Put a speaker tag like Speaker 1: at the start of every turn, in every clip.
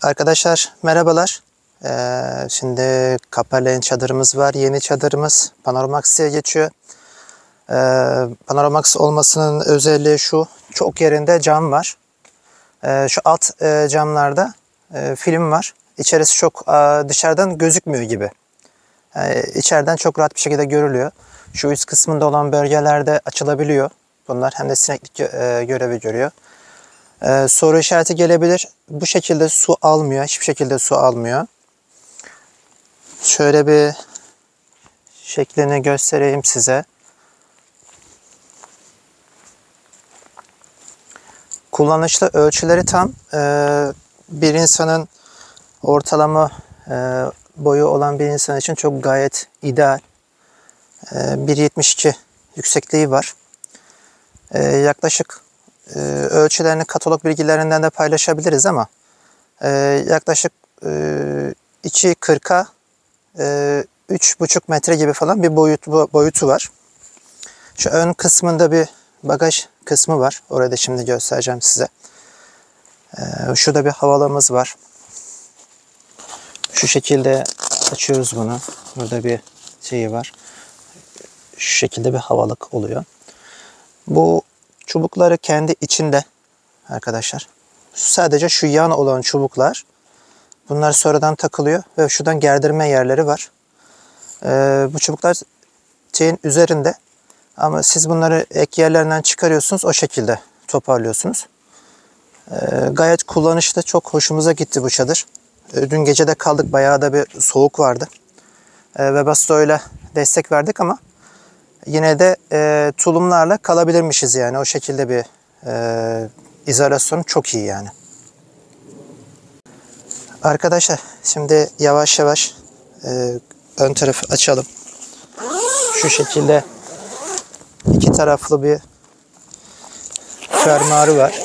Speaker 1: Arkadaşlar merhabalar. Şimdi Kapellen çadırımız var. Yeni çadırımız Panoramax diye geçiyor. Panoramax olmasının özelliği şu. Çok yerinde cam var. Şu alt camlarda film var. İçerisi çok dışarıdan gözükmüyor gibi. İçeriden çok rahat bir şekilde görülüyor. Şu üst kısmında olan bölgelerde açılabiliyor. Bunlar hem de sineklik görevi görüyor. Soru işareti gelebilir. Bu şekilde su almıyor. Hiçbir şekilde su almıyor. Şöyle bir şeklini göstereyim size. Kullanışlı ölçüleri tam. Bir insanın ortalama boyu olan bir insan için çok gayet ideal. 1.72 yüksekliği var. Yaklaşık ölçülerini katalog bilgilerinden de paylaşabiliriz ama yaklaşık 2.40'a 3.5 metre gibi falan bir boyutu var. Şu ön kısmında bir bagaj kısmı var. Orada şimdi göstereceğim size. Şurada bir havalamız var. Şu şekilde açıyoruz bunu. Burada bir şeyi var. Şu şekilde bir havalık oluyor. Bu çubukları kendi içinde arkadaşlar. Sadece şu yan olan çubuklar. Bunlar sonradan takılıyor ve şuradan gerdirme yerleri var. Bu çubuklar şeyin üzerinde. Ama siz bunları ek yerlerinden çıkarıyorsunuz. O şekilde toparlıyorsunuz. Gayet kullanışlı. Çok hoşumuza gitti bu çadır. Dün gece de kaldık. Bayağı da bir soğuk vardı. Webasto ile destek verdik ama yine de tulumlarla kalabilirmişiz yani. O şekilde bir izolasyonu çok iyi yani. Arkadaşlar şimdi yavaş yavaş ön tarafı açalım. Şu şekilde iki taraflı bir fermuarı var.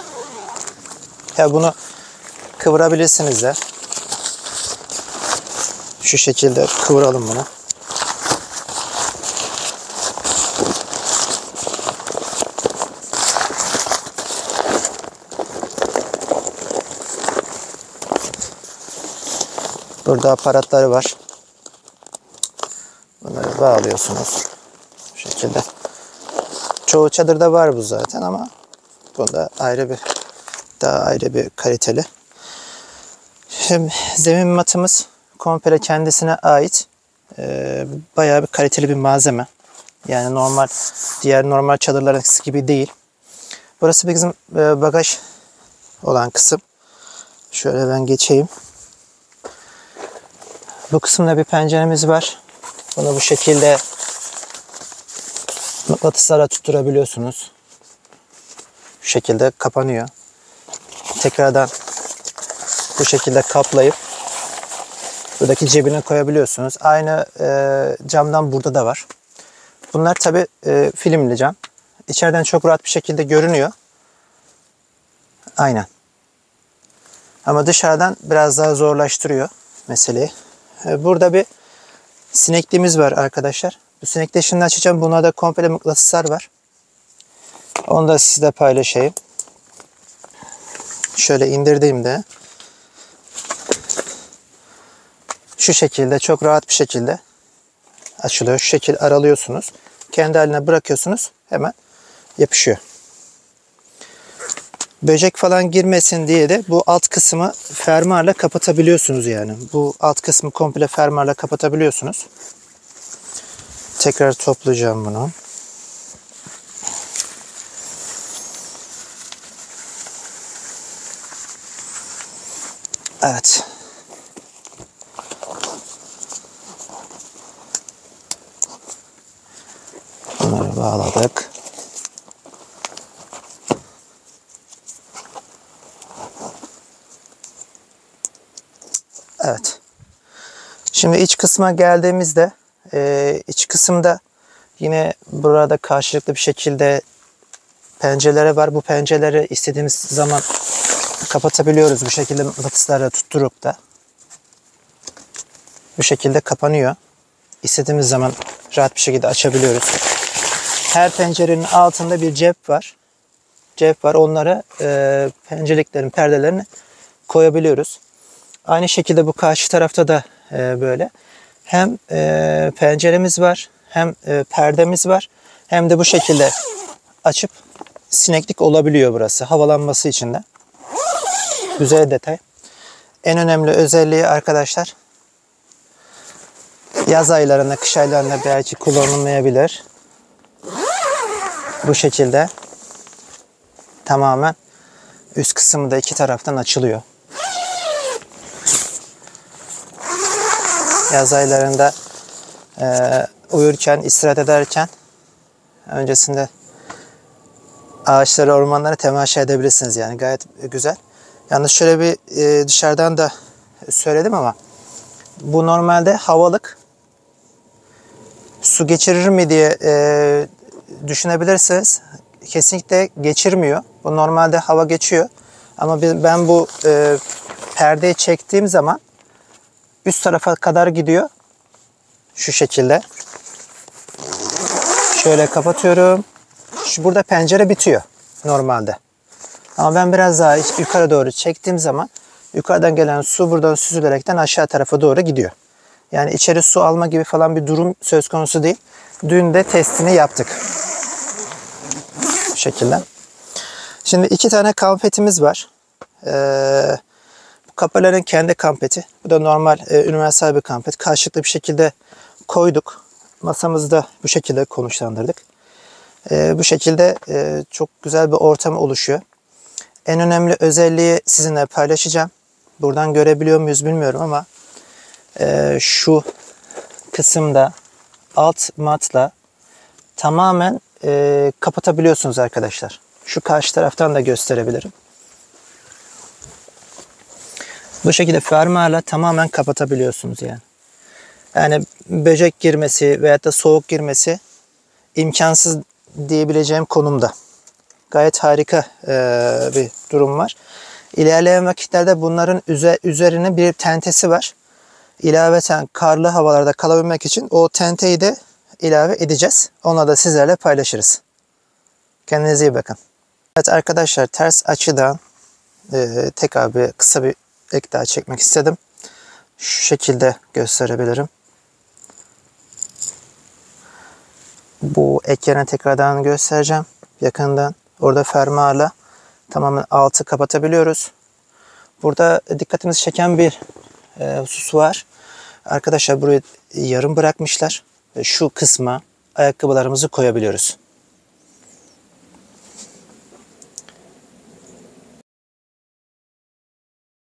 Speaker 1: Ya bunu kıvırabilirsiniz de. Şu şekilde kıvıralım bunu. Burada aparatları var. Bunları bağlıyorsunuz. Bu şekilde. Çoğu çadırda var bu zaten ama bunda daha ayrı bir kaliteli. Şimdi zemin matımız komple kendisine ait. Bayağı bir kaliteli bir malzeme. Yani diğer normal çadırların gibi değil. Burası bizim bagaj olan kısım. Şöyle ben geçeyim. Bu kısımda bir penceremiz var. Bunu bu şekilde mıknatıslarla tutturabiliyorsunuz. Bu şekilde kapanıyor. Tekrardan bu şekilde kaplayıp buradaki cebine koyabiliyorsunuz. Aynı camdan burada da var. Bunlar tabi filmli cam. İçeriden çok rahat bir şekilde görünüyor. Aynen. Ama dışarıdan biraz daha zorlaştırıyor meseleyi. Burada bir sinekliğimiz var arkadaşlar. Bu sinekliği şimdi açacağım. Buna da komple mıknatıslar var. Onu da sizle paylaşayım. Şöyle indirdiğimde şu şekilde çok rahat bir şekilde açılıyor. Şu şekilde aralıyorsunuz. Kendi haline bırakıyorsunuz. Hemen yapışıyor. Böcek falan girmesin diye de bu alt kısmı fermuarla kapatabiliyorsunuz yani. Bu alt kısmı komple fermuarla kapatabiliyorsunuz. Tekrar toplayacağım bunu. Evet. Bunları bağladık. Evet. Şimdi iç kısma geldiğimizde iç kısımda yine burada karşılıklı bir şekilde pencereleri var. Bu pencereleri istediğimiz zaman kapatabiliyoruz. Bu şekilde mıknatıslarla tutturup da bu şekilde kapanıyor. İstediğimiz zaman rahat bir şekilde açabiliyoruz. Her pencerenin altında bir cep var. Onları pencereliklerin perdelerini koyabiliyoruz. Aynı şekilde bu karşı tarafta da böyle. Hem penceremiz var, hem perdemiz var, hem de bu şekilde açıp sineklik olabiliyor burası. Havalanması için de. Güzel detay. En önemli özelliği arkadaşlar, yaz aylarında, kış aylarında belki kullanılmayabilir. Bu şekilde tamamen üst kısmı da iki taraftan açılıyor. Yaz aylarında uyurken, istirahat ederken öncesinde ağaçları, ormanları temaşa edebilirsiniz yani. Gayet güzel. Yalnız şöyle bir dışarıdan da söyledim ama bu normalde havalık. Su geçirir mi diye düşünebilirsiniz. Kesinlikle geçirmiyor. Bu normalde hava geçiyor. Ama ben bu perdeyi çektiğim zaman üst tarafa kadar gidiyor. Şu şekilde. Şöyle kapatıyorum. Burada pencere bitiyor normalde. Ama ben biraz daha yukarı doğru çektiğim zaman yukarıdan gelen su buradan süzülerekten aşağı tarafa doğru gidiyor. Yani içeri su alma gibi falan bir durum söz konusu değil. Dün de testini yaptık. Bu şekilde. Şimdi 2 tane kampetimiz var. Bu kapıların kendi kampeti. Bu da normal üniversal bir kampet. Karşılıklı bir şekilde koyduk. Masamızı da bu şekilde konuşlandırdık. Bu şekilde çok güzel bir ortam oluşuyor. En önemli özelliği sizinle paylaşacağım. Buradan görebiliyor muyuz bilmiyorum ama şu kısımda alt matla tamamen kapatabiliyorsunuz arkadaşlar. Şu karşı taraftan da gösterebilirim. Bu şekilde fermuarla tamamen kapatabiliyorsunuz yani. Yani böcek girmesi veyahut da soğuk girmesi imkansız diyebileceğim konumda. Gayet harika bir durum var. İlerleyen vakitlerde bunların üzerine bir tentesi var. İlaveten karlı havalarda kalabilmek için o tenteyi de ilave edeceğiz. Onu da sizlerle paylaşırız. Kendinize iyi bakın. Evet arkadaşlar, ters açıdan tekrar kısa bir ek daha çekmek istedim. Şu şekilde gösterebilirim. Bu ek yerine tekrardan göstereceğim. Yakından. Orada fermuarla tamamen altı kapatabiliyoruz. Burada dikkatimizi çeken bir husus var. Arkadaşlar burayı yarım bırakmışlar. Ve şu kısma ayakkabılarımızı koyabiliyoruz.